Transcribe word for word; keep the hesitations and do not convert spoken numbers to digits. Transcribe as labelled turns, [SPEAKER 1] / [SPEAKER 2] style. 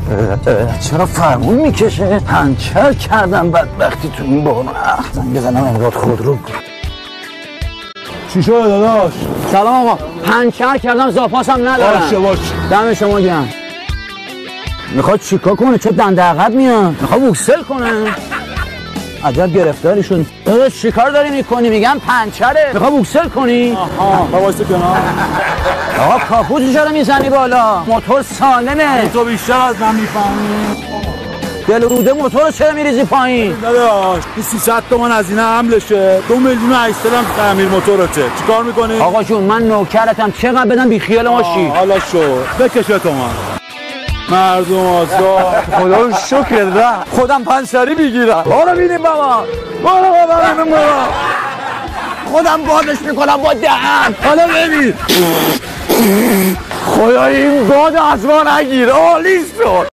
[SPEAKER 1] چرا فرمون میکشه؟ پنچر کردم بدبختی تو این بارون. زنگ بزنم امراد خودرو.
[SPEAKER 2] چی شده داداش؟
[SPEAKER 1] سلام آقا، پنچر کردم زاپاسم ندارم.
[SPEAKER 2] باشه باشه
[SPEAKER 1] دم شما گرم. میخواد چیکار کنه؟ چه دنده عقب میاد؟ میخواد بوکسل کنه؟ عجب گرفتاری شد. داداش چیکار داری میکنی؟ میگم پنچره. میخواد بوکسل کنی؟
[SPEAKER 2] آها واسه کنار.
[SPEAKER 1] آقا کاپوتو چرا میزنی بالا؟ موتور سالمه.
[SPEAKER 2] تو بیشتر از من میفهمی.
[SPEAKER 1] دل روده موتور چرا میریزی پایین؟
[SPEAKER 2] داداش سیصد تومن هزینه حملشه، دو میلیون و هشتصد هم تعمیر موتورته. چیکار میکنی؟
[SPEAKER 1] آقا جون من نوکرتم، چقدر بدم بی خیال ماشی.
[SPEAKER 2] حالا شو بکشه تومن. مردم آزاد.
[SPEAKER 1] خدا رو شکر ده. خودم پنچری میگیرم. برو بینیم بابا. برو بابا بینیم بابا. خودم بادش میکنم با دهن. حالا ببین. خدا این باد از ما نگیر. عالی شد.